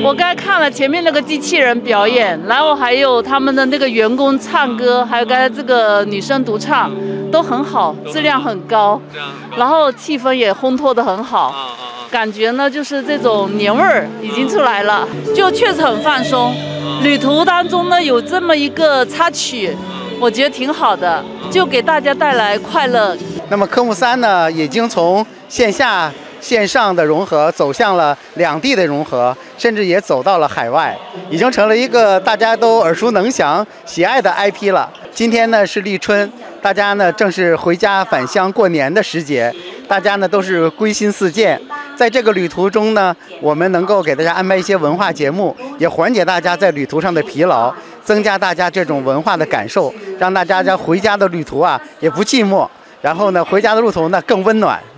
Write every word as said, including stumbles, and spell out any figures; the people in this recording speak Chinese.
我刚才看了前面那个机器人表演，然后还有他们的那个员工唱歌，还有刚才这个女生独唱，都很好，质量很高，然后气氛也烘托得很好，感觉呢就是这种年味儿已经出来了，就确实很放松。旅途当中呢有这么一个插曲，我觉得挺好的，就给大家带来快乐。 那么科目三呢，已经从线下线上的融合走向了两地的融合，甚至也走到了海外，已经成了一个大家都耳熟能详、喜爱的 I P 了。今天呢是立春，大家呢正是回家返乡过年的时节，大家呢都是归心似箭。在这个旅途中呢，我们能够给大家安排一些文化节目，也缓解大家在旅途上的疲劳，增加大家这种文化的感受，让大家在回家的旅途啊也不寂寞。然后呢，回家的路途呢更温暖。